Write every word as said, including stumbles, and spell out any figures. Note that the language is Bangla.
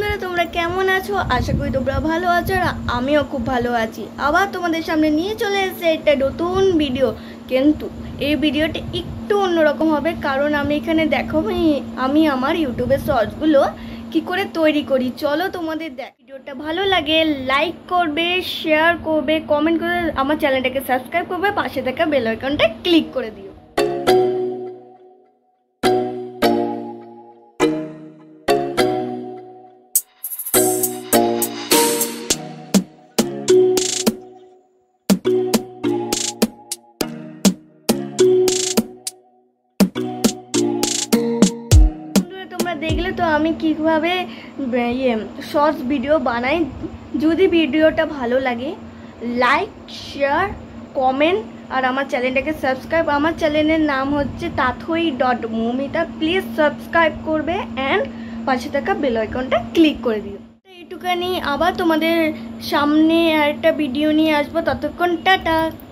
বন্ধুরা তোমরা কেমন আছো? আশা করি তোমরা ভালো আছো আর আমিও খুব ভালো আছি। আবার তোমাদের সামনে নিয়ে চলে এসেছে একটা নতুন ভিডিও, কিন্তু এই ভিডিওটা একটু অন্যরকম হবে, কারণ আমি এখানে দেখো আমি আমার ইউটিউবের শর্টসগুলো কি করে তৈরি করি। চলো তোমাদের দেখ, ভিডিওটা ভালো লাগে লাইক করবে, শেয়ার করবে, কমেন্ট করে আমার চ্যানেলটাকে সাবস্ক্রাইব করবে, পাশে থাকা বেল আইকনটা ক্লিক করে দিও। দেখলে তো আমি কিভাবে ইয়ে শর্টস ভিডিও বানাই। যদি ভিডিওটা ভালো লাগে লাইক শেয়ার কমেন্ট আর আমার চ্যানেলটাকে সাবস্ক্রাইব। আমার চ্যানেলের নাম হচ্ছে Tathai.Moumita, প্লিজ সাবস্ক্রাইব করবে অ্যান্ড পাশে থাকা বেল আইকনটা ক্লিক করে দিও। এইটুখানি, আবার তোমাদের সামনে আরেকটা ভিডিও নিয়ে আসবো, ততক্ষণ টাটা।